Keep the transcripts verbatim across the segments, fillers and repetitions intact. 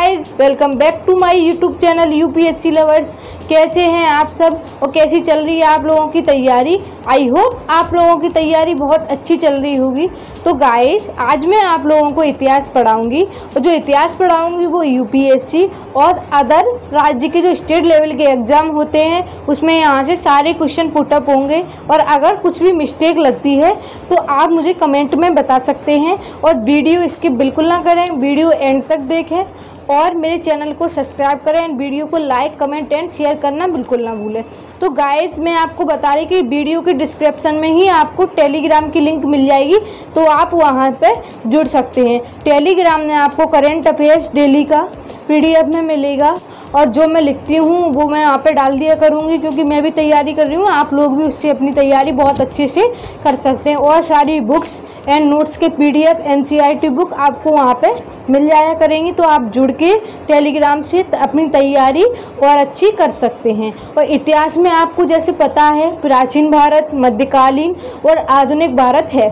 Guys, welcome back to my YouTube channel UPSC lovers. कैसे हैं आप सब और कैसी चल रही है आप लोगों की तैयारी। आई होप आप लोगों की तैयारी बहुत अच्छी चल रही होगी। तो गाइज, आज मैं आप लोगों को इतिहास पढ़ाऊंगी और जो इतिहास पढ़ाऊंगी वो यूपीएससी और अदर राज्य के जो स्टेट लेवल के एग्ज़ाम होते हैं उसमें यहाँ से सारे क्वेश्चन पुटअप होंगे। और अगर कुछ भी मिस्टेक लगती है तो आप मुझे कमेंट में बता सकते हैं। और वीडियो स्किप बिल्कुल ना करें, वीडियो एंड तक देखें और मेरे चैनल को सब्सक्राइब करें एंड वीडियो को लाइक कमेंट एंड शेयर करना बिल्कुल ना भूलें। तो गाइज, मैं आपको बता रही कि वीडियो के डिस्क्रिप्शन में ही आपको टेलीग्राम की लिंक मिल जाएगी, तो आप वहां पे जुड़ सकते हैं। टेलीग्राम में आपको करंट अफेयर्स डेली का पीडीएफ में मिलेगा और जो मैं लिखती हूँ वो मैं यहाँ पे डाल दिया करूँगी, क्योंकि मैं भी तैयारी कर रही हूँ। आप लोग भी उससे अपनी तैयारी बहुत अच्छे से कर सकते हैं। और सारी बुक्स एंड नोट्स के पीडीएफ एनसीईआरटी बुक आपको वहाँ पे मिल जाया करेंगी, तो आप जुड़ के टेलीग्राम से अपनी तैयारी और अच्छी कर सकते हैं। और इतिहास में आपको जैसे पता है प्राचीन भारत, मध्यकालीन और आधुनिक भारत है।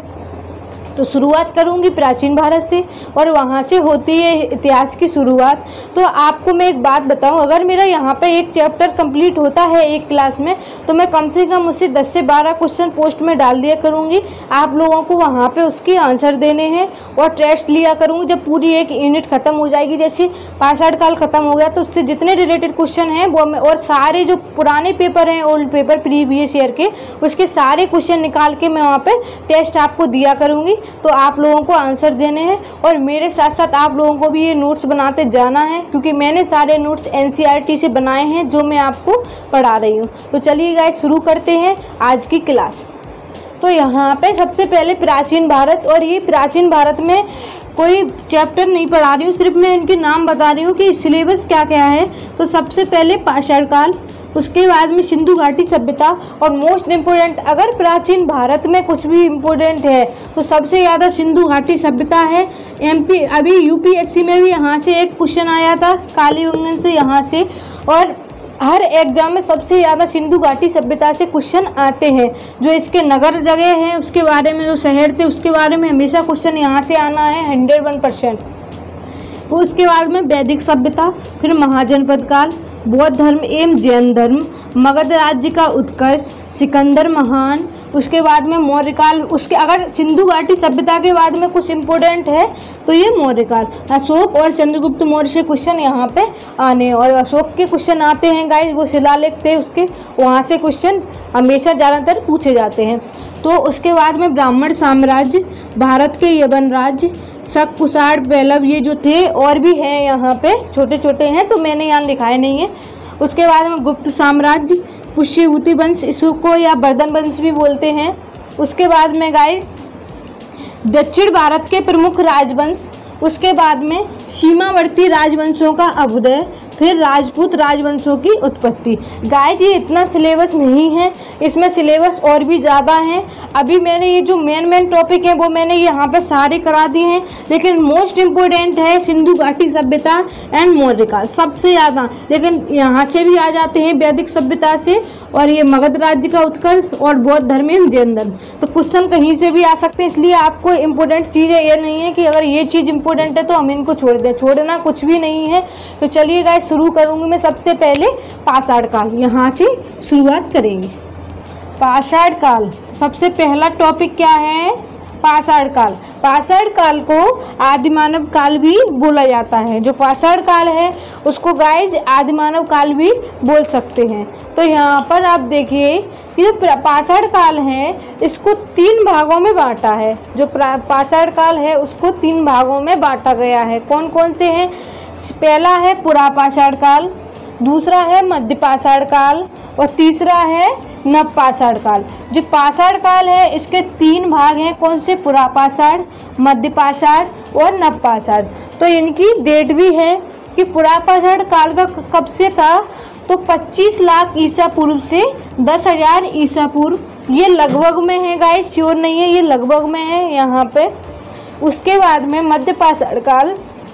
तो शुरुआत करूंगी प्राचीन भारत से और वहाँ से होती है इतिहास की शुरुआत। तो आपको मैं एक बात बताऊं, अगर मेरा यहाँ पे एक चैप्टर कंप्लीट होता है एक क्लास में तो मैं कम से कम उससे दस से बारह क्वेश्चन पोस्ट में डाल दिया करूँगी। आप लोगों को वहाँ पे उसके आंसर देने हैं और टेस्ट लिया करूँगी। जब पूरी एक यूनिट खत्म हो जाएगी, जैसे पाषाण काल खत्म हो गया तो उससे जितने रिलेटेड क्वेश्चन हैं वो मैं, और सारे जो पुराने पेपर हैं ओल्ड पेपर प्रीवियस ईयर के, उसके सारे क्वेश्चन निकाल के मैं वहाँ पे टेस्ट आपको दिया करूँगी। तो आप लोगों को आंसर देने हैं और मेरे साथ साथ आप लोगों को भी ये नोट्स बनाते जाना है, क्योंकि मैंने सारे नोट्स एनसीईआरटी से बनाए हैं जो मैं आपको पढ़ा रही हूँ। तो चलिए गाइस, शुरू करते हैं आज की क्लास। तो यहाँ पे सबसे पहले प्राचीन भारत, और ये प्राचीन भारत में कोई चैप्टर नहीं पढ़ा रही हूँ, सिर्फ मैं इनके नाम बता रही हूँ कि सिलेबस क्या क्या है। तो सबसे पहले पाषाण काल, उसके बाद में सिंधु घाटी सभ्यता, और मोस्ट इम्पोर्टेंट अगर प्राचीन भारत में कुछ भी इम्पोर्टेंट है तो सबसे ज़्यादा सिंधु घाटी सभ्यता है। एमपी अभी यूपीएससी में भी यहाँ से एक क्वेश्चन आया था कालीबंगन से यहाँ से, और हर एग्जाम में सबसे ज़्यादा सिंधु घाटी सभ्यता से क्वेश्चन आते हैं। जो इसके नगर जगह हैं उसके बारे में, जो शहर थे उसके बारे में हमेशा क्वेश्चन यहाँ से आना है हंड्रेड वन परसेंट। उसके बाद में वैदिक सभ्यता, फिर महाजनपद काल, बौद्ध धर्म एवं जैन धर्म, मगध राज्य का उत्कर्ष, सिकंदर महान, उसके बाद में मौर्य काल। उसके अगर सिंधु घाटी सभ्यता के बाद में कुछ इम्पोर्टेंट है तो ये मौर्य काल, अशोक और चंद्रगुप्त मौर्य से क्वेश्चन यहाँ पे आने, और अशोक के क्वेश्चन आते हैं गाइस, वो शिलालेख थे उसके, वहाँ से क्वेश्चन हमेशा ज़्यादातर पूछे जाते हैं। तो उसके बाद में ब्राह्मण साम्राज्य, भारत के यवन राज्य, शक, कुषाण, पल्लव, ये जो थे और भी हैं यहाँ पे छोटे छोटे हैं तो मैंने यहाँ लिखाए नहीं है। उसके बाद में गुप्त साम्राज्य, पुष्यभूति वंश, इसको या वर्धन वंश भी बोलते हैं। उसके बाद में गाइस दक्षिण भारत के प्रमुख राजवंश, उसके बाद में सीमावर्ती राजवंशों का अभ्युदय, फिर राजपूत राजवंशों की उत्पत्ति। गाइस, ये इतना सिलेबस नहीं है, इसमें सिलेबस और भी ज़्यादा है। अभी मैंने ये जो मेन मेन टॉपिक हैं वो मैंने यहाँ पे सारे करा दिए हैं, लेकिन मोस्ट इम्पोर्टेंट है सिंधु घाटी सभ्यता एंड मौर्य काल सबसे ज़्यादा। लेकिन यहाँ से भी आ जाते हैं वैदिक सभ्यता से, और ये मगध राज्य का उत्कर्ष और बौद्ध धर्म एवं जैन धर्म। तो क्वेश्चन कहीं से भी आ सकते हैं, इसलिए आपको इम्पोर्टेंट चीज़ें ये नहीं है कि अगर ये चीज़ इंपॉर्टेंट है तो हम इनको छोड़ दें, छोड़ना कुछ भी नहीं है। तो चलिए गाइस, शुरू करूंगी मैं सबसे पहले पाषाण काल, यहाँ से शुरुआत करेंगे। पाषाण काल सबसे पहला टॉपिक क्या है? पाषाण काल। पाषाण काल को आदिमानव काल भी बोला जाता है। जो पाषाण काल है उसको गाइस आदिमानव काल भी बोल सकते हैं। तो यहाँ पर आप देखिए कि जो पाषाण काल है इसको तीन भागों में बांटा है। जो पाषाण काल है उसको तीन भागों में बांटा गया है। कौन कौन से हैं? पहला है पुरापाषाण काल, दूसरा है मध्य पाषाण काल और तीसरा है नव पाषाण काल। जो पाषाण काल है इसके तीन भाग हैं। कौन से? पुरापाषाण, मध्य पाषाण और नव पाषाण। तो इनकी डेट भी है कि पुरापाषाण काल का कब से था, तो पच्चीस लाख ईसा पूर्व से दस हजार ईसा पूर्व। ये लगभग में है गाइस, श्योर नहीं है, ये लगभग में है यहाँ पे। उसके बाद में मध्य पाषाण काल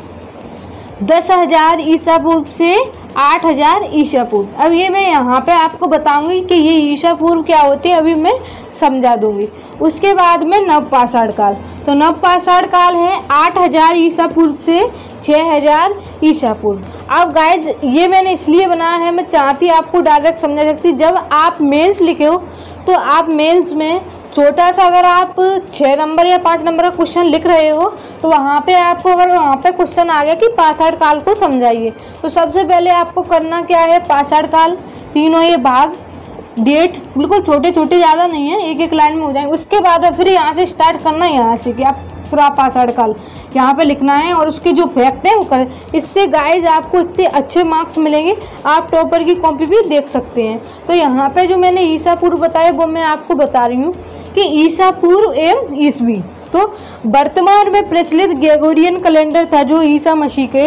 दस हजार ईसा पूर्व से आठ हजार ईसा पूर्व। अब ये मैं यहाँ पे आपको बताऊंगी कि ये ईसा पूर्व क्या होती है, अभी मैं समझा दूंगी। उसके बाद में नव पाषाण काल, तो नव पाषाण काल है आठ हजार ईसा पूर्व से छः हजार ईसा पूर्व। अब गाइज ये मैंने इसलिए बनाया है, मैं चाहती आपको डायरेक्ट समझा सकती। जब आप मेंस लिखे हो तो आप मेंस में छोटा सा अगर आप छः नंबर या पाँच नंबर का क्वेश्चन लिख रहे हो तो वहाँ पे आपको अगर वहाँ पे क्वेश्चन आ गया कि पाषाण काल को समझाइए, तो सबसे पहले आपको करना क्या है, पाषाण काल तीनों ये भाग, डेट बिल्कुल छोटे छोटे, ज़्यादा नहीं है, एक एक लाइन में हो जाएंगे। उसके बाद फिर यहाँ से स्टार्ट करना है, यहाँ से कि आप पूरा पाषाण काल यहाँ पे लिखना है और उसके जो फैक्ट है वो कर। इससे गाइज आपको इतने अच्छे मार्क्स मिलेंगे, आप टॉपर की कॉपी भी देख सकते हैं। तो यहाँ पे जो मैंने ईसा पूर्व बताया वो मैं आपको बता रही हूँ कि ईसा पूर्व एवं ईसवी। तो वर्तमान में प्रचलित ग्रेगोरियन कैलेंडर था जो ईसा मसीह के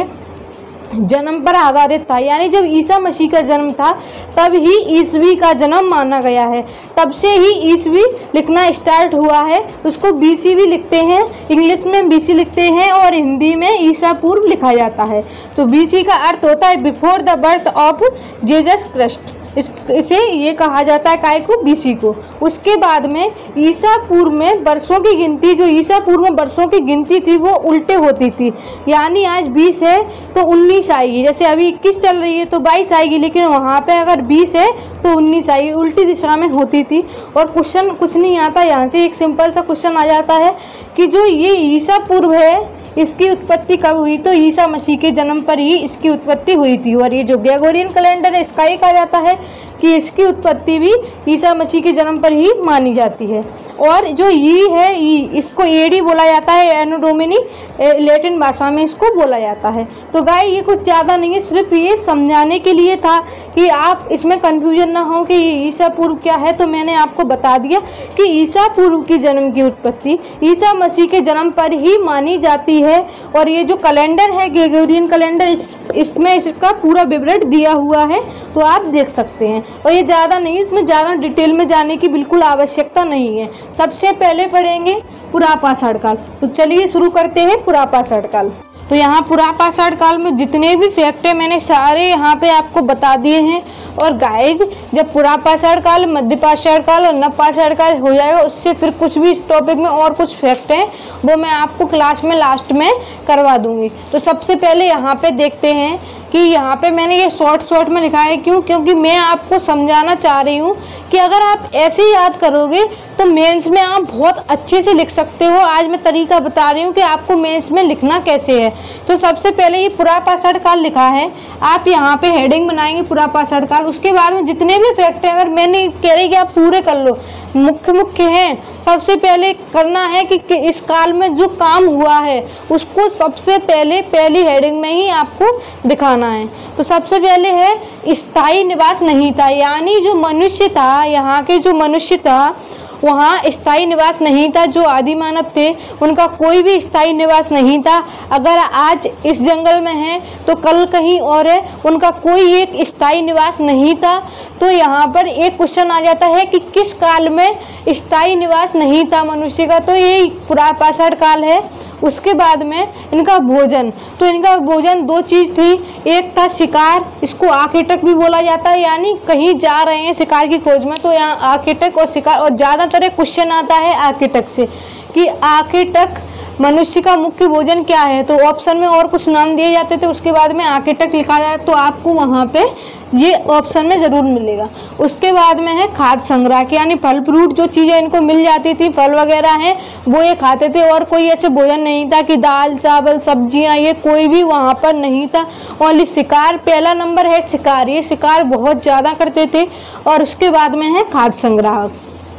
जन्म पर आधारित था, यानी जब ईसा मसीह का जन्म था तब ही ईसवी का जन्म माना गया है, तब से ही ईसवी लिखना स्टार्ट हुआ है। उसको बीसी भी लिखते हैं, इंग्लिश में बीसी लिखते हैं और हिंदी में ईसा पूर्व लिखा जाता है। तो बीसी का अर्थ होता है before the birth of Jesus Christ, इस इसे ये कहा जाता है काय को, बीसी को। उसके बाद में ईसा पूर्व में वर्षों की गिनती, जो ईसा पूर्व में वर्षों की गिनती थी वो उल्टे होती थी, यानी आज बीस है तो उन्नीस आएगी, जैसे अभी इक्कीस चल रही है तो बाईस आएगी, लेकिन वहाँ पे अगर बीस है तो उन्नीस आएगी, उल्टी दिशा में होती थी। और क्वेश्चन कुछ नहीं आता, यहाँ से एक सिंपल सा क्वेश्चन आ जाता है कि जो ये ईसा पूर्व है इसकी उत्पत्ति कब हुई, तो ईसा मसीह के जन्म पर ही इसकी उत्पत्ति हुई थी। और ये जो ग्रेगोरियन कैलेंडर है इसका ही कहा जाता है कि इसकी उत्पत्ति भी ईसा मसीह के जन्म पर ही मानी जाती है। और जो ई है ई, इसको एडी बोला जाता है, एनो डोमिनी लैटिन भाषा में इसको बोला जाता है। तो गाय ये कुछ ज़्यादा नहीं है, सिर्फ ये समझाने के लिए था कि आप इसमें कंफ्यूजन ना हो कि ईसा पूर्व क्या है। तो मैंने आपको बता दिया कि ईसा पूर्व की जन्म की उत्पत्ति ईसा मसीह के जन्म पर ही मानी जाती है। और ये जो कैलेंडर है ग्रेगोरियन कैलेंडर, इस इसमें इसका पूरा विवरण दिया हुआ है, तो आप देख सकते हैं। और ये ज़्यादा नहीं, इसमें ज़्यादा डिटेल में जाने की बिल्कुल आवश्यकता नहीं है। सबसे पहले पढ़ेंगे पुरा पाषाण काल। तो चलिए शुरू करते हैं पुरा पाषाण काल। तो यहाँ पुरा पाषाण काल में जितने भी फैक्ट है मैंने सारे यहाँ पे आपको बता दिए हैं। और गाइज जब पुरा पाषाण काल, मध्य पाषाण काल और नव पाषाण काल हो जाएगा, उससे फिर कुछ भी इस टॉपिक में और कुछ फैक्ट हैं वो मैं आपको क्लास में लास्ट में करवा दूंगी। तो सबसे पहले यहाँ पे देखते हैं कि यहाँ पे मैंने ये शॉर्ट शॉर्ट में लिखा है, क्यों, क्योंकि मैं आपको समझाना चाह रही हूँ कि अगर आप ऐसे ही याद करोगे तो मेंस में आप बहुत अच्छे से लिख सकते हो। आज मैं तरीका बता रही हूँ कि आपको मेंस में लिखना कैसे है। तो सबसे पहले ये पुरा पाषाण काल लिखा है, आप यहाँ पे हेडिंग बनाएंगे पुरा पाषाण काल। उसके बाद में जितने भी फैक्ट हैं, अगर मैंने कह रही कि आप पूरे कर लो, मुख्य मुख्य हैं। सबसे पहले करना है कि, कि इस काल में जो काम हुआ है उसको सबसे पहले पहली हेडिंग में ही आपको दिखाना है। तो सबसे पहले है स्थायी निवास नहीं था, यानी जो मनुष्य था, यहाँ के जो मनुष्य था वहाँ स्थायी निवास नहीं था। जो आदि मानव थे उनका कोई भी स्थायी निवास नहीं था। अगर आज इस जंगल में है तो कल कहीं और है, उनका कोई एक स्थायी निवास नहीं था। तो यहाँ पर एक क्वेश्चन आ जाता है कि किस काल में स्थायी निवास नहीं था मनुष्य का, तो ये पुरा पाषाण काल है। उसके बाद में इनका भोजन, तो इनका भोजन दो चीज़ थी, एक था शिकार, इसको आकेटक भी बोला जाता है, यानी कहीं जा रहे हैं शिकार की खोज में तो यहाँ आकेटक और शिकार। और ज़्यादातर क्वेश्चन आता है आकेटक से कि आकेटक मनुष्य का मुख्य भोजन क्या है, तो ऑप्शन में और कुछ नाम दिए जाते थे, उसके बाद में आकेटक लिखा जाए तो आपको वहाँ पे ये ऑप्शन में ज़रूर मिलेगा। उसके बाद में है खाद्य संग्रह, यानी फल फ्रूट जो चीज़ें इनको मिल जाती थी, फल वगैरह हैं वो ये खाते थे। और कोई ऐसे भोजन नहीं था कि दाल चावल सब्जियां, ये कोई भी वहाँ पर नहीं था। और शिकार पहला नंबर है, शिकार, ये शिकार बहुत ज़्यादा करते थे। और उसके बाद में है खाद्य संग्रह।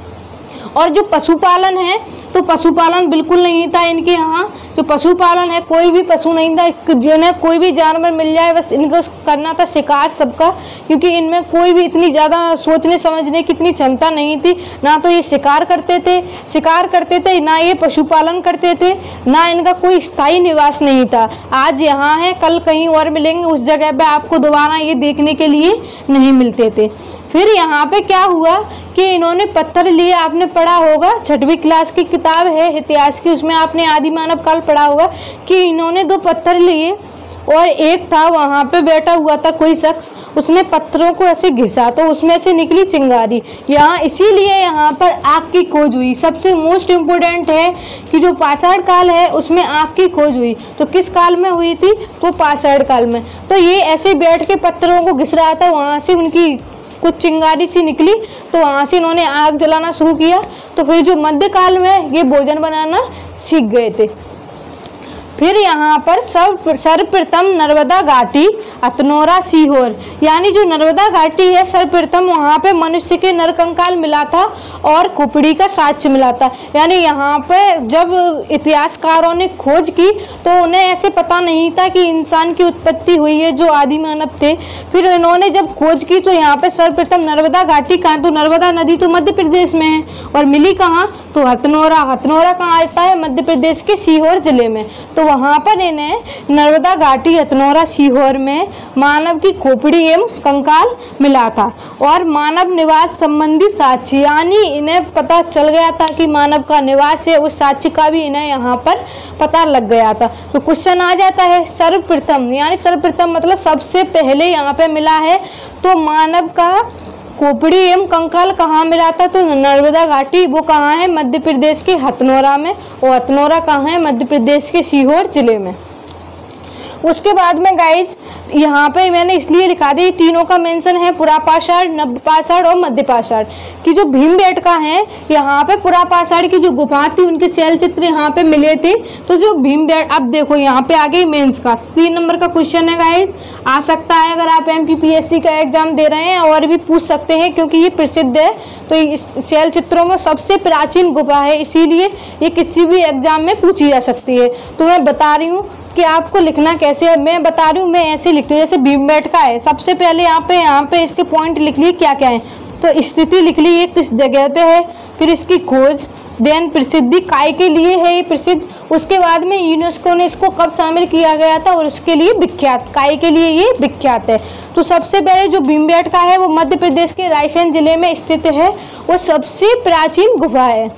और जो पशुपालन है तो पशुपालन बिल्कुल नहीं था इनके यहाँ। जो पशुपालन है कोई भी पशु नहीं था, जो है कोई भी जानवर मिल जाए बस इनको करना था शिकार सबका, क्योंकि इनमें कोई भी इतनी ज़्यादा सोचने समझने की इतनी क्षमता नहीं थी। ना तो ये शिकार करते थे शिकार करते थे ना ये पशुपालन करते थे, ना इनका कोई स्थायी निवास नहीं था। आज यहाँ है कल कहीं और मिलेंगे, उस जगह पे आपको दोबारा ये देखने के लिए नहीं मिलते थे। फिर यहाँ पे क्या हुआ कि इन्होंने पत्थर लिए, आपने पढ़ा होगा छठवीं क्लास की किताब है इतिहास की, उसमें आपने आदि मानव काल पढ़ा होगा कि इन्होंने दो पत्थर लिए और एक था वहाँ पे बैठा हुआ था कोई शख्स, उसने पत्थरों को ऐसे घिसा तो उसमें से निकली चिंगारी। यहाँ इसीलिए यहाँ पर आग की खोज हुई। सबसे मोस्ट इम्पोर्टेंट है कि जो पाषाण काल है उसमें आग की खोज हुई। तो किस काल में हुई थी? तो पाषाण काल में। तो ये ऐसे बैठ के पत्थरों को घिस रहा था, वहाँ से उनकी कुछ चिंगारी सी निकली तो वहाँ से इन्होंने आग जलाना शुरू किया। तो फिर जो मध्यकाल में ये भोजन बनाना सीख गए थे। फिर यहाँ पर सब सर्वप्रथम नर्मदा घाटी हथनोरा सीहोर, यानी जो नर्मदा घाटी है सर्वप्रथम वहाँ पे मनुष्य के नरकंकाल मिला था और खोपड़ी का साक्ष्य मिला था। यानी यहाँ पे जब इतिहासकारों ने खोज की तो उन्हें ऐसे पता नहीं था कि इंसान की उत्पत्ति हुई है जो आदि मानव थे। फिर इन्होंने जब खोज की तो यहाँ पे सर्वप्रथम नर्मदा घाटी कहाँ? तो नर्मदा नदी तो मध्य प्रदेश में है और मिली कहाँ? तो हथनोरा। हथनोरा कहाँ आता है? मध्य प्रदेश के सीहोर जिले में। तो वहाँ पर इन्हें नर्मदा घाटी हथनोरा सीहोर में मानव की खोपड़ी एवं कंकाल मिला था और मानव निवास संबंधी साक्ष्य, यानी इन्हें पता चल गया था कि मानव का निवास है, उस साक्ष्य का भी इन्हें यहाँ पर पता लग गया था। तो क्वेश्चन आ जाता है सर्वप्रथम, यानी सर्वप्रथम मतलब सबसे पहले यहाँ पे मिला है। तो मानव का खोपड़ी एवं कंकाल कहाँ मिला था? तो नर्मदा घाटी, वो कहाँ है? मध्य प्रदेश के हथनोरा में। और हथनोरा कहाँ है? मध्य प्रदेश के सीहोर जिले में। उसके बाद में गाइज यहाँ पे मैंने इसलिए लिखा दी, तीनों का मेंशन है, पुरापाषाण, नवपाषाण और मध्यपाषाण की। जो भीमबेटका है यहाँ पे पुरापाषाण की जो गुफा थी उनके शैल चित्र यहाँ पे मिले थे। तो जो भीमबेट, अब देखो यहाँ पे आगे मेंस का तीन नंबर का क्वेश्चन है गाइज, आ सकता है अगर आप M P P S C का एग्जाम दे रहे हैं, और भी पूछ सकते हैं क्योंकि ये प्रसिद्ध है। तो इस शैल चित्रों में सबसे प्राचीन गुफा है, इसीलिए ये किसी भी एग्जाम में पूछी जा सकती है। तो मैं बता रही हूँ कि आपको लिखना कैसे है, मैं बता रही हूँ, मैं ऐसे लिखती हूँ जैसे भीमबेटका है। सबसे पहले यहाँ पे यहाँ पे इसके पॉइंट लिख लिए क्या क्या है। तो स्थिति लिख ली, ये किस जगह पे है, फिर इसकी खोज, देन प्रसिद्धि, काय के लिए है ये प्रसिद्ध, उसके बाद में यूनेस्को ने इसको कब शामिल किया गया था और उसके लिए विख्यात, काय के लिए ये विख्यात है। तो सबसे पहले जो भीमबेटका है वो मध्य प्रदेश के रायसेन जिले में स्थित है, वो सबसे प्राचीन गुफा है।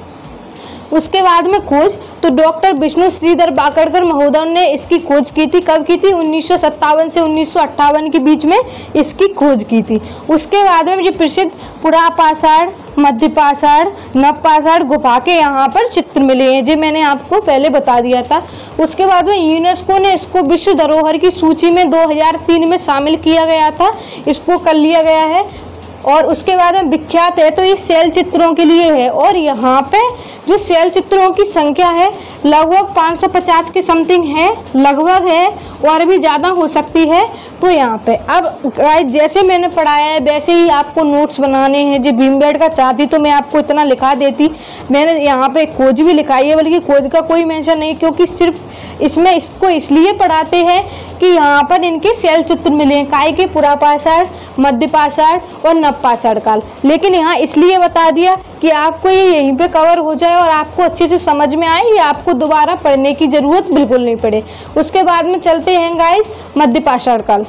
उसके बाद में खोज, तो डॉक्टर विष्णु श्रीधर बाकड़कर महोदय ने इसकी खोज की थी। कब की थी? उन्नीस सौ सत्तावन से उन्नीस सौ अट्ठावन के बीच में इसकी खोज की थी। उसके बाद में जो प्रसिद्ध पुरापाषाण, मध्यपाषाण, नवपाषाण गुफा के यहाँ पर चित्र मिले हैं, जो मैंने आपको पहले बता दिया था। उसके बाद में यूनेस्को ने इसको विश्व धरोहर की सूची में दो हज़ार तीन में शामिल किया गया था, इसको कर लिया गया है। और उसके बाद में विख्यात है तो ये शैल चित्रों के लिए है। और यहाँ पे जो शैल चित्रों की संख्या है लगभग पाँच सौ पचास के समथिंग है, लगभग है, और भी ज़्यादा हो सकती है। तो यहाँ पे अब जैसे मैंने पढ़ाया है वैसे ही आपको नोट्स बनाने हैं। जो भीमबेटका चाहती तो मैं आपको इतना लिखा देती, मैंने यहाँ पे खोज भी लिखाई है, बल्कि खोज का कोई मेंशन नहीं, क्योंकि सिर्फ इसमें इसको इसलिए पढ़ाते हैं कि यहाँ पर इनके शैल चित्र मिले हैं, काय के? पुरापाषाण, मध्यपाषाण और नवपाषाण काल। लेकिन यहाँ इसलिए बता दिया कि आपको ये यहीं पे कवर हो जाए और आपको अच्छे से समझ में आए, ये आपको दोबारा पढ़ने की जरूरत बिल्कुल नहीं पड़े। उसके बाद में चलते हैं गाइस मध्यपाषाण काल।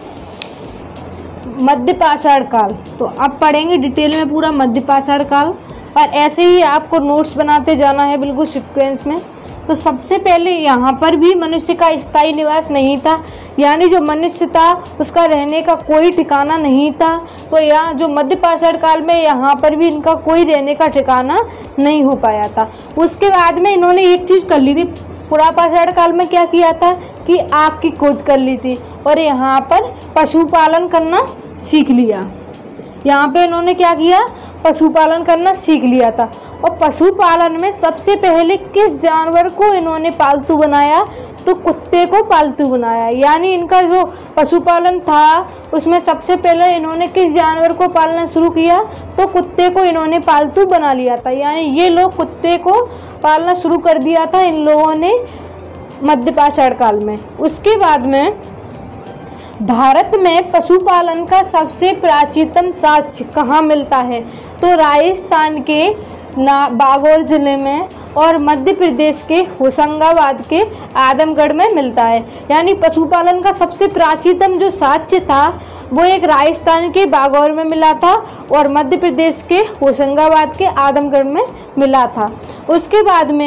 मध्यपाषाण काल तो अब पढ़ेंगे डिटेल में पूरा मध्यपाषाण काल, और ऐसे ही आपको नोट्स बनाते जाना है बिल्कुल सीक्वेंस में। तो सबसे पहले यहाँ पर भी मनुष्य का स्थायी निवास नहीं था, यानी जो मनुष्य था उसका रहने का कोई ठिकाना नहीं था। तो यहाँ जो मध्यपाषाण काल में यहाँ पर भी इनका कोई रहने का ठिकाना नहीं हो पाया था। उसके बाद में इन्होंने एक चीज़ कर ली थी, पुरापाषाण काल में क्या किया था कि आग की खोज कर ली थी, और यहाँ पर पशुपालन करना सीख लिया। यहाँ पे इन्होंने क्या किया? पशुपालन करना सीख लिया था। और पशुपालन में सबसे पहले किस जानवर को इन्होंने पालतू बनाया? तो कुत्ते को पालतू बनाया। यानी इनका जो पशुपालन था उसमें सबसे पहले इन्होंने किस जानवर को पालना शुरू किया? तो कुत्ते को इन्होंने पालतू बना लिया था। यानी ये लोग कुत्ते को पालना शुरू कर दिया था इन लोगों ने मध्यपाषाण काल में। उसके बाद में भारत में पशुपालन का सबसे प्राचीनतम साक्ष्य कहाँ मिलता है? तो राजस्थान के ना बागौर जिले में और मध्य प्रदेश के होशंगाबाद के आदमगढ़ में मिलता है। यानी पशुपालन का सबसे प्राचीनतम जो साक्ष्य था वो एक राजस्थान के बागौर में मिला था और मध्य प्रदेश के होशंगाबाद के आदमगढ़ में मिला था। उसके बाद में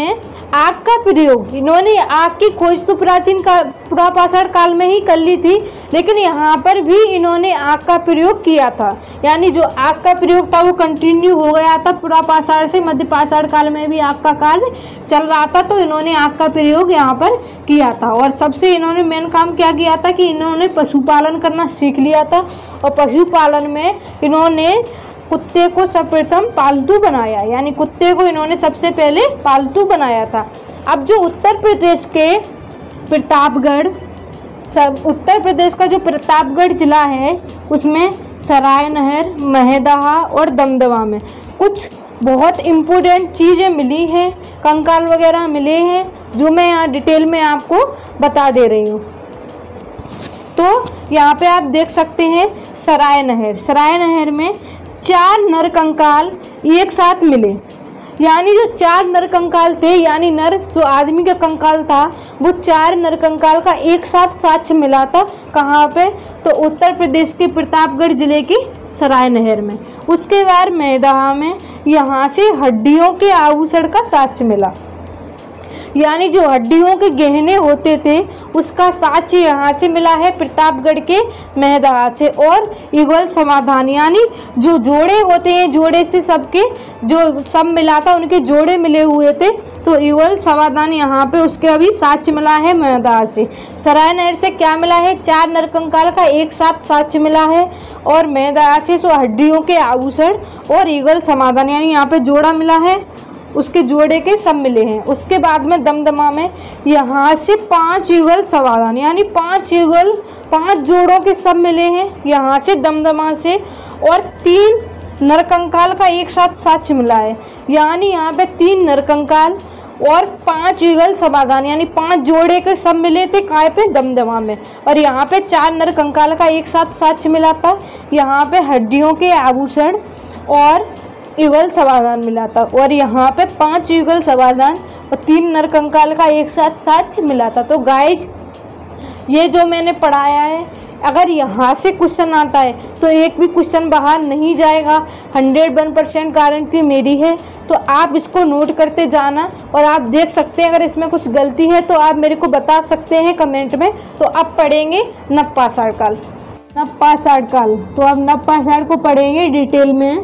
आग का प्रयोग, इन्होंने आग की खोज तो प्राचीन काल पुरापाषाण काल में ही कर ली थी, लेकिन यहाँ पर भी इन्होंने आग का प्रयोग किया था। यानी जो आग का प्रयोग था वो कंटिन्यू हो गया था पुरापाषाण से, मध्यपाषाण काल में भी आग का कार्य चल रहा था, तो इन्होंने आग का प्रयोग यहाँ पर किया था। और सबसे इन्होंने मेन काम क्या किया था कि इन्होंने पशुपालन करना सीख लिया था, और पशुपालन में इन्होंने कुत्ते को सर्वप्रथम पालतू बनाया, यानी कुत्ते को इन्होंने सबसे पहले पालतू बनाया था। अब जो उत्तर प्रदेश के प्रतापगढ़, सब उत्तर प्रदेश का जो प्रतापगढ़ जिला है उसमें सरायनहर, महदाहा और दमदमा में कुछ बहुत इम्पोर्टेंट चीज़ें मिली हैं, कंकाल वगैरह मिले हैं, जो मैं यहाँ डिटेल में आपको बता दे रही हूँ। तो यहाँ पे आप देख सकते हैं सरायनहर, सरायनहर में चार नर कंकाल एक साथ मिले, यानी जो चार नर कंकाल थे, यानी नर जो आदमी का कंकाल था वो चार नर कंकाल का एक साथ साक्ष्य मिला था। कहाँ पे? तो उत्तर प्रदेश के प्रतापगढ़ जिले की सरायनहर में। उसके बाद मैदाहा में यहाँ से हड्डियों के आभूषण का साक्ष्य मिला, यानी जो हड्डियों के गहने होते थे उसका साक्ष्य यहाँ से मिला है प्रतापगढ़ के महदाहा से। और युगल समाधान, यानी जो जोड़े होते हैं, जोड़े से सबके जो सब मिला था उनके जोड़े मिले हुए थे, तो युगल समाधान यहाँ पे उसके अभी साक्ष्य मिला है महदाहा से। सरायनहर से क्या मिला है? चार नरकंकाल का एक साथ साक्ष्य मिला है, और महदाहा से सो हड्डियों के आभूषण और युगल समाधान, यानी यहाँ पे जोड़ा मिला है, उसके जोड़े के सब मिले हैं। उसके बाद में दमदमा में यहाँ से पांच युगल समाधान, यानी पांच युगल पांच जोड़ों के सब मिले हैं यहाँ से दमदमा से, और तीन नरकंकाल का एक साथ साक्ष्य मिला है, यानी यहाँ पे तीन नरकंकाल और पांच युगल समाधान, यानी पांच जोड़े के सब मिले थे काय पे? दमदमा में। और यहाँ पे चार नरकंकाल का एक साथ साक्ष्य मिला था, यहाँ पे हड्डियों के आभूषण और युगल समाधान मिला था, और यहाँ पे पांच युगल समाधान और तीन नरकंकाल का एक साथ साक्ष्य मिला था। तो गाइज ये जो मैंने पढ़ाया है, अगर यहाँ से क्वेश्चन आता है तो एक भी क्वेश्चन बाहर नहीं जाएगा, हंड्रेड वन परसेंट गारंटी मेरी है। तो आप इसको नोट करते जाना, और आप देख सकते हैं अगर इसमें कुछ गलती है तो आप मेरे को बता सकते हैं कमेंट में। तो अब पढ़ेंगे नवपाषाण काल। नवपाषाण काल, तो अब नवपाषाण को पढ़ेंगे डिटेल में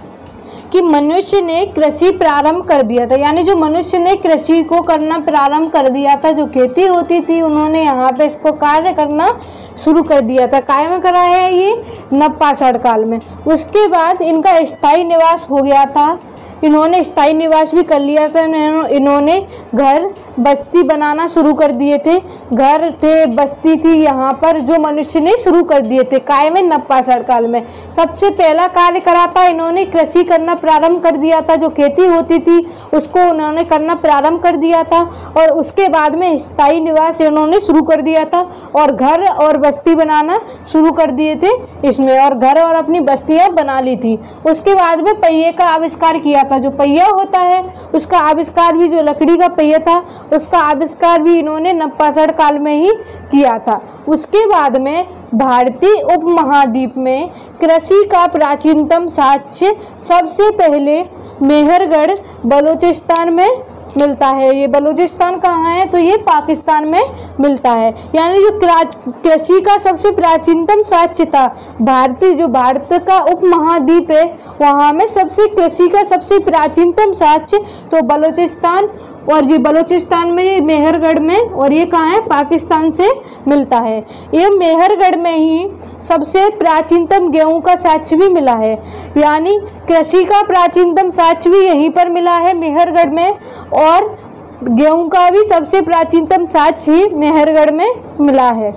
कि मनुष्य ने कृषि प्रारंभ कर दिया था, यानी जो मनुष्य ने कृषि को करना प्रारंभ कर दिया था, जो खेती होती थी उन्होंने यहाँ पे इसको कार्य करना शुरू कर दिया था। काय में करा है ये? नवपाषाण काल में। उसके बाद इनका स्थायी निवास हो गया था, इन्होंने स्थायी निवास भी कर लिया था, इन्होंने घर बस्ती बनाना शुरू कर दिए थे, घर थे बस्ती थी यहाँ पर जो मनुष्य ने शुरू कर दिए थे। काय में? नवपाषाण काल में। सबसे पहला कार्य करा था इन्होंने कृषि करना प्रारंभ कर दिया था, जो खेती होती थी उसको उन्होंने करना प्रारंभ कर दिया था, और उसके बाद में स्थायी निवास इन्होंने शुरू कर दिया था, और घर और बस्ती बनाना शुरू कर दिए थे इसमें, और घर और अपनी बस्तियाँ बना ली थी। उसके बाद में पहिए का आविष्कार किया था, जो पहिया होता है उसका आविष्कार भी, जो लकड़ी का पहिया था उसका आविष्कार भी इन्होंने नवपाषाण काल में ही किया था। उसके बाद में भारतीय उपमहाद्वीप में कृषि का प्राचीनतम साक्ष्य सबसे पहले मेहरगढ़ बलूचिस्तान में मिलता है। ये बलूचिस्तान कहाँ है? तो ये पाकिस्तान में मिलता है। यानी जो कृषि का सबसे प्राचीनतम साक्ष्य था, भारतीय जो भारत का उपमहाद्वीप है वहाँ में सबसे कृषि का सबसे प्राचीनतम साक्ष्य तो बलूचिस्तान, और ये बलूचिस्तान में, ये मेहरगढ़ में, और ये कहाँ है? पाकिस्तान से मिलता है। ये मेहरगढ़ में ही सबसे प्राचीनतम गेहूं का साक्ष्य भी मिला है, यानी कृषि का प्राचीनतम साक्ष्य भी यहीं पर मिला है मेहरगढ़ में, और गेहूं का भी सबसे प्राचीनतम साक्ष्य ही मेहरगढ़ में मिला है।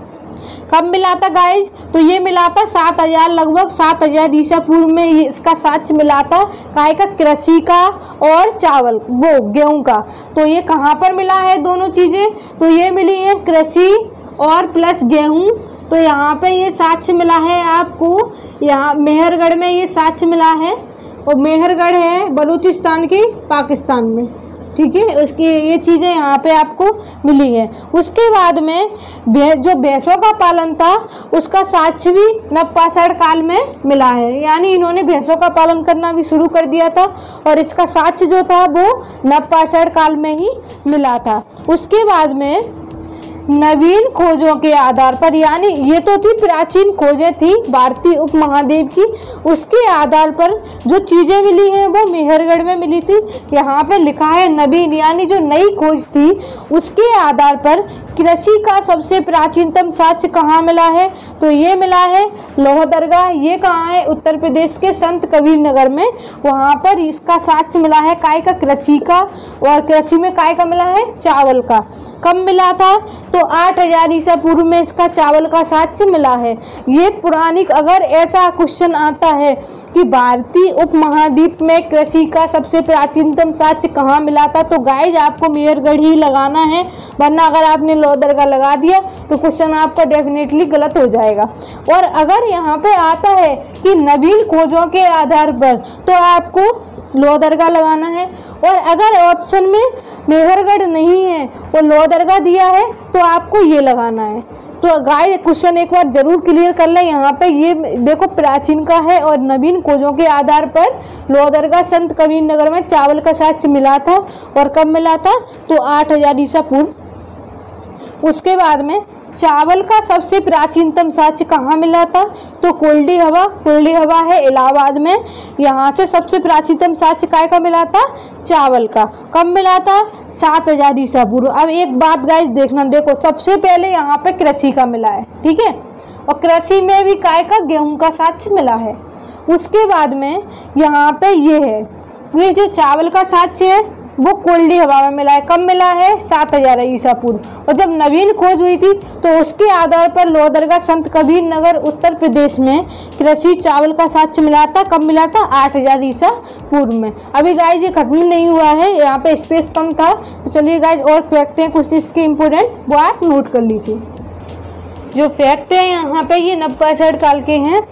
कब मिला था गाइज? तो ये मिला था सात हजार लगभग सात हजार ईसा पूर्व में ये इसका साक्ष्य मिला था। काय का? कृषि का और चावल वो गेहूं का। तो ये कहाँ पर मिला है दोनों चीज़ें? तो ये मिली है कृषि और प्लस गेहूं। तो यहाँ पे ये साक्ष्य मिला है आपको, यहाँ मेहरगढ़ में ये साक्ष्य मिला है, और मेहरगढ़ है बलूचिस्तान की पाकिस्तान में। ठीक है, उसकी ये चीज़ें यहाँ पे आपको मिली है। उसके बाद में जो भैंसों का पालन था उसका साक्ष्य भी नवपाषाण काल में मिला है, यानी इन्होंने भैंसों का पालन करना भी शुरू कर दिया था और इसका साक्ष्य जो था वो नवपाषाण काल में ही मिला था। उसके बाद में नवीन खोजों के आधार पर, यानी ये तो थी प्राचीन खोजें थी भारतीय उपमहाद्वीप की, उसके आधार पर जो चीज़ें मिली हैं वो मेहरगढ़ में मिली थी। यहाँ पे लिखा है नवीन, यानी जो नई खोज थी उसके आधार पर कृषि का सबसे प्राचीनतम साक्ष्य कहाँ मिला है, तो ये मिला है लोहदरगाह। ये कहाँ है, उत्तर प्रदेश के संत कबीर नगर में, वहाँ पर इसका साक्ष्य मिला है काय का, कृषि का, और कृषि में काय का मिला है, चावल का। कब मिला था, तो आठ हजार ईसा पूर्व में इसका चावल का साक्ष्य मिला है। ये पुराणिक, अगर ऐसा क्वेश्चन आता है कि भारतीय उपमहाद्वीप में कृषि का सबसे प्राचीनतम साक्ष्य कहाँ मिला था, तो गाइज आपको मेहरगढ़ ही लगाना है, वरना अगर आपने लोहदरगाह लगा दिया तो क्वेश्चन आपका डेफिनेटली गलत हो जाएगा। और अगर यहाँ पे आता है कि नवीन खोजों के आधार पर, तो आपको लोहदरगाह लगाना है। और अगर ऑप्शन में मेहरगढ़ नहीं है और लोहदरगाह दिया है तो आपको ये लगाना है। तो गाइस क्वेश्चन एक बार जरूर क्लियर कर लें। यहाँ पे ये देखो प्राचीन का है और नवीन खोजों के आधार पर लोहदरगाह संत कबीर नगर में चावल का साक्ष्य मिला था। और कब मिला था, तो आठ हजार ईसा पूर्व। उसके बाद में चावल का सबसे प्राचीनतम साक्ष्य कहाँ मिला था, तो कुलडी हवा, कुलडी हवा है इलाहाबाद में, यहाँ से सबसे प्राचीनतम साक्ष्य काय का मिला था, चावल का। कब मिला था, सात हजार ईसा पूर्व। अब एक बात गाइस देखना, देखो सबसे पहले यहाँ पे कृषि का मिला है, ठीक है, और कृषि में भी काय का, गेहूं का साक्ष्य मिला है। उसके बाद में यहाँ पे ये है, ये जो चावल का साक्ष्य है वो कुलडी हवा में मिला है। कब मिला है, सात हजार ईसा पूर्व। और जब नवीन खोज हुई थी तो उसके आधार पर लोहदरगाह संत कबीर नगर उत्तर प्रदेश में कृषि चावल का साक्ष्य मिला था। कब मिला था, आठ हजार ईसा पूर्व में। अभी गाइज ये खत्म नहीं हुआ है, यहाँ पे स्पेस कम था, तो चलिए गाइज और फैक्ट हैं कुछ इसके इम्पोर्टेंट, वो आप नोट कर लीजिए। जो फैक्ट है यहाँ पे ये नवपाषाण काल के हैं,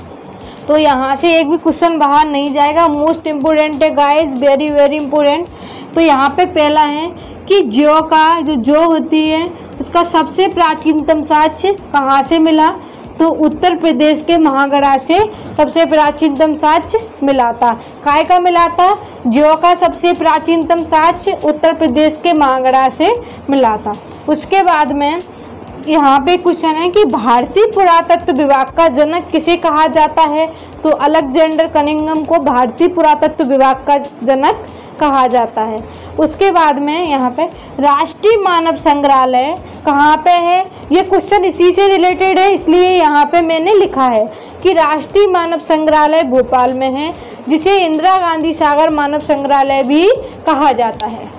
तो यहाँ से एक भी क्वेश्चन बाहर नहीं जाएगा। मोस्ट इम्पोर्टेंट है गाइज, वेरी वेरी इम्पोर्टेंट। तो यहाँ पे पहला है कि जौ का, जो जौ होती है उसका सबसे प्राचीनतम साक्ष्य कहाँ से मिला, तो उत्तर प्रदेश के महागढ़ा से सबसे प्राचीनतम साक्ष्य मिला था। काय का मिला था, जौ का सबसे प्राचीनतम साक्ष्य उत्तर प्रदेश के महागढ़ा से मिला था। उसके बाद में यहाँ पे क्वेश्चन है कि भारतीय पुरातत्व विभाग का जनक किसे कहा जाता है, तो अलेक्जेंडर कनिंघम को भारतीय पुरातत्व विभाग का जनक कहा जाता है। उसके बाद में यहाँ पे राष्ट्रीय मानव संग्रहालय कहाँ पे है, ये क्वेश्चन इसी से रिलेटेड है, इसलिए यहाँ पे मैंने लिखा है कि राष्ट्रीय मानव संग्रहालय भोपाल में है, जिसे इंदिरा गांधी सागर मानव संग्रहालय भी कहा जाता है।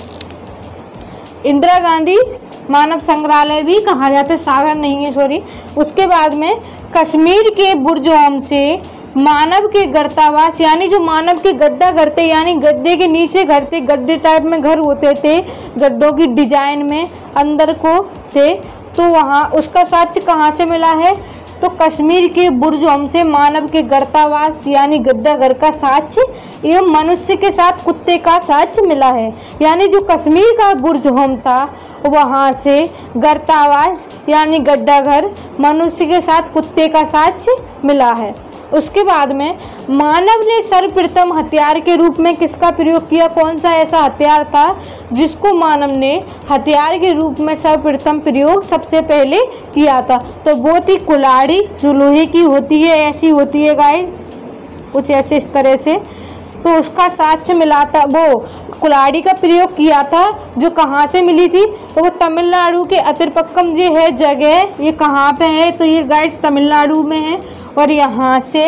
इंदिरा गांधी मानव संग्रहालय भी कहा जाता है, सागर नहीं है, सॉरी। उसके बाद में कश्मीर के बुर्जोम से मानव के गर्तावास, यानी जो मानव के गड्ढा करते, यानी गड्ढे के नीचे घरते, गड्ढे टाइप में घर होते थे, गड्ढों की डिजाइन में अंदर को थे, तो वहाँ उसका साक्ष्य कहाँ से मिला है, तो कश्मीर के बुर्जोम से मानव के गर्तावास यानी गड्ढा घर का साक्ष्य एवं मनुष्य के साथ कुत्ते का साक्ष्य मिला है। यानी जो कश्मीर का बुर्जोम था वहाँ से गर्तावास यानी गड्ढा घर, मनुष्य के साथ कुत्ते का साक्ष्य मिला है। उसके बाद में मानव ने सर्वप्रथम हथियार के रूप में किसका प्रयोग किया, कौन सा ऐसा हथियार था जिसको मानव ने हथियार के रूप में सर्वप्रथम प्रयोग सबसे पहले किया था, तो वो थी कुल्हाड़ी, जो लोहे की होती है, ऐसी होती है गाइस, कुछ ऐसे इस तरह से, तो उसका साक्ष्य मिला था। वो कुल्हाड़ी का प्रयोग किया था, जो कहाँ से मिली थी, तो वो तमिलनाडु के अतिरपक्कम ये है जगह, ये कहाँ पे है, तो ये गाइस तमिलनाडु में है, और यहाँ से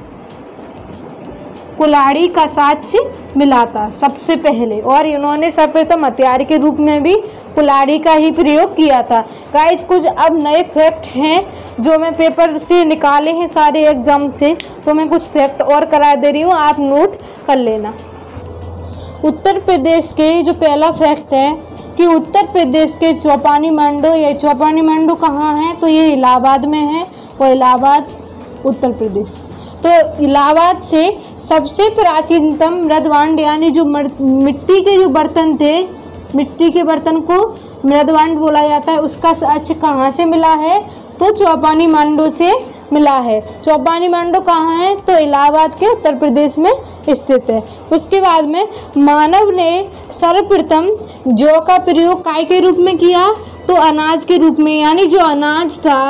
कुल्हाड़ी का साक्ष्य मिला था सबसे पहले, और इन्होंने सर्वप्रथम हथियार के रूप में भी कुल्हाड़ी का ही प्रयोग किया था। गाइज कुछ अब नए फैक्ट हैं जो मैं पेपर से निकाले हैं सारे एग्जाम से, तो मैं कुछ फैक्ट और करा दे रही हूँ, आप नोट कर लेना। उत्तर प्रदेश के जो पहला फैक्ट है कि उत्तर प्रदेश के चौपानी मंडो, ये चौपानी मंडो कहाँ है, तो ये इलाहाबाद में है, और इलाहाबाद उत्तर प्रदेश। तो इलाहाबाद से सबसे प्राचीनतम मृदवांड यानी जो मिट्टी के जो बर्तन थे, मिट्टी के बर्तन को मृदवांड बोला जाता है, उसका साक्ष्य कहाँ से मिला है? तो चौपानी मांडो से मिला है। चौपानी मांडो कहाँ है? तो इलाहाबाद के उत्तर प्रदेश में स्थित है। उसके बाद में मानव ने सर्वप्रथम जौ का प्रयोग काय के रूप में किया? तो अनाज के रूप में, यानी जो अनाज था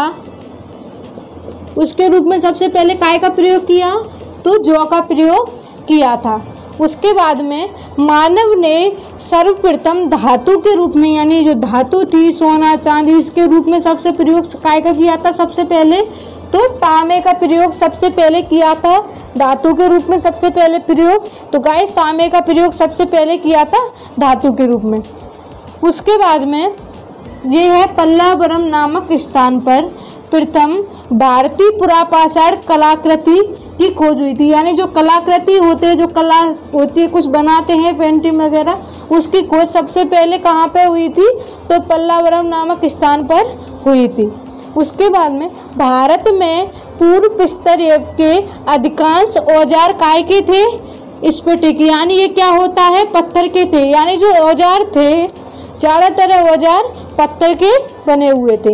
उसके रूप में सबसे पहले काय का प्रयोग किया? तो जौ का प्रयोग किया था। उसके बाद में मानव ने सर्वप्रथम धातु के रूप में, यानी जो धातु थी सोना चांदी, इसके रूप में सबसे प्रयोग काय का किया था? सबसे पहले तो तांबे का प्रयोग सबसे पहले किया था। धातु के रूप में सबसे पहले प्रयोग, तो गाइस तांबे का प्रयोग सबसे पहले किया था धातु के रूप में। उसके बाद में ये है पल्लावरम नामक स्थान पर प्रथम भारतीय पुरापाषाण कलाकृति की खोज हुई थी। यानी जो कलाकृति होते हैं, जो कला होती है, कुछ बनाते हैं पेंटिंग वगैरह, उसकी खोज सबसे पहले कहाँ पे हुई थी? तो पल्लावरम नामक स्थान पर हुई थी। उसके बाद में भारत में पूर्व प्रस्तर युग के अधिकांश औजार काय के थे? स्फटिक, यानी ये क्या होता है? पत्थर के थे। यानी जो औजार थे ज़्यादातर औजार पत्थर के बने हुए थे।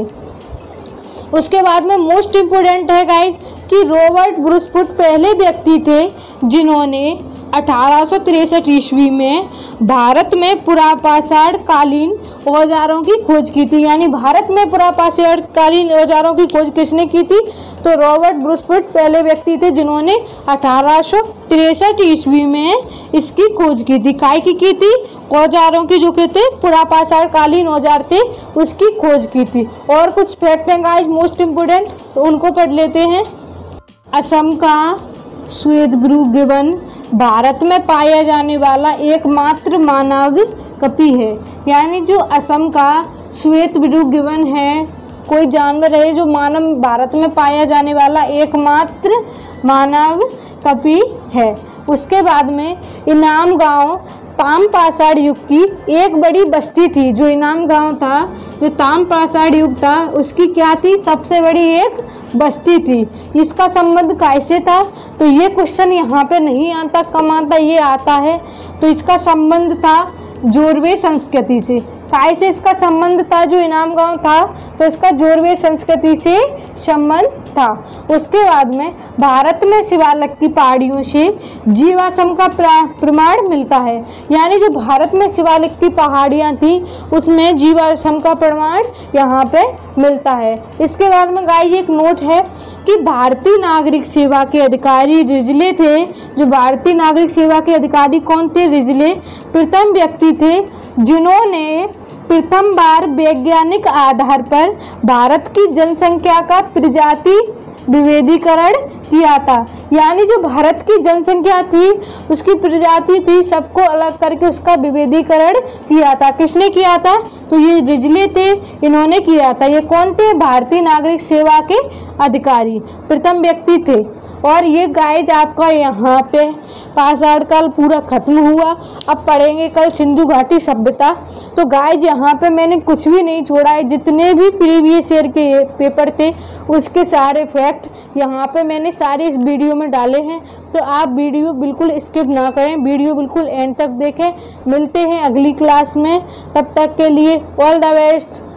उसके बाद में मोस्ट इम्पोर्टेंट है गाइज कि रॉबर्ट ब्रूसफुट पहले व्यक्ति थे जिन्होंने अठारह सौ तिरसठ ईस्वी में भारत में पुरापाषाण कालीन औजारों की खोज की थी। यानी भारत में पुरापाषाण कालीन औजारों की खोज किसने की थी? तो रॉबर्ट ब्रूसफुट पहले व्यक्ति थे जिन्होंने अठारह सौ तिरसठ ईस्वी में इसकी खोज की थी। काय की की थी? औजारों की, जो कहते पुरापाषाण कालीन औजार थे, उसकी खोज की थी। और कुछ फैक्ट हैं गाइस मोस्ट इम्पोर्टेंट, तो उनको पढ़ लेते हैं। असम का श्वेतब्रू गिबन भारत में पाया जाने वाला एकमात्र मानव कपि है। यानी जो असम का श्वेतब्रू गिबन है, कोई जानवर है जो मानव भारत में पाया जाने वाला एकमात्र मानव कपि है। उसके बाद में इनाम गांव ताम्रपाषाण युग की एक बड़ी बस्ती थी। जो इनाम गांव था, जो ताम्रपाषाण युग था, उसकी क्या थी? सबसे बड़ी एक बस्ती थी। इसका संबंध कैसे था? तो ये क्वेश्चन यहाँ पे नहीं आता, कम आता, ये आता है। तो इसका संबंध था जोरवे संस्कृति से। कैसे इसका संबंध था? जो इनाम गांव था तो इसका जोरवे संस्कृति से संबंध था। उसके बाद में भारत में शिवालिक की पहाड़ियों से जीवाश्म का प्रमाण मिलता है। यानी जो भारत में शिवालिक की पहाड़ियाँ थी उसमें जीवाश्म का प्रमाण यहाँ पे मिलता है। इसके बाद में गाइस एक नोट है कि भारतीय नागरिक सेवा के अधिकारी रिजले थे। जो भारतीय नागरिक सेवा के अधिकारी कौन थे? रिजले प्रथम व्यक्ति थे जिन्होंने प्रथम बार वैज्ञानिक आधार पर भारत की जनसंख्या का प्रजाति विभेदीकरण किया था। यानी जो भारत की जनसंख्या थी, उसकी प्रजाति थी, सबको अलग करके उसका विभेदीकरण किया था। किसने किया था? तो ये रिजले थे, इन्होंने किया था। ये कौन थे? भारतीय नागरिक सेवा के अधिकारी प्रथम व्यक्ति थे। और ये गाइज आपका यहाँ पे पाषाण काल पूरा खत्म हुआ। अब पढ़ेंगे कल सिंधु घाटी सभ्यता। तो गाइज यहाँ पे मैंने कुछ भी नहीं छोड़ा है, जितने भी प्रीवियस ईयर के पेपर थे उसके सारे फैक्ट यहाँ पे मैंने सारे इस वीडियो में डाले हैं। तो आप वीडियो बिल्कुल स्किप ना करें, वीडियो बिल्कुल एंड तक देखें। मिलते हैं अगली क्लास में, तब तक के लिए ऑल द बेस्ट।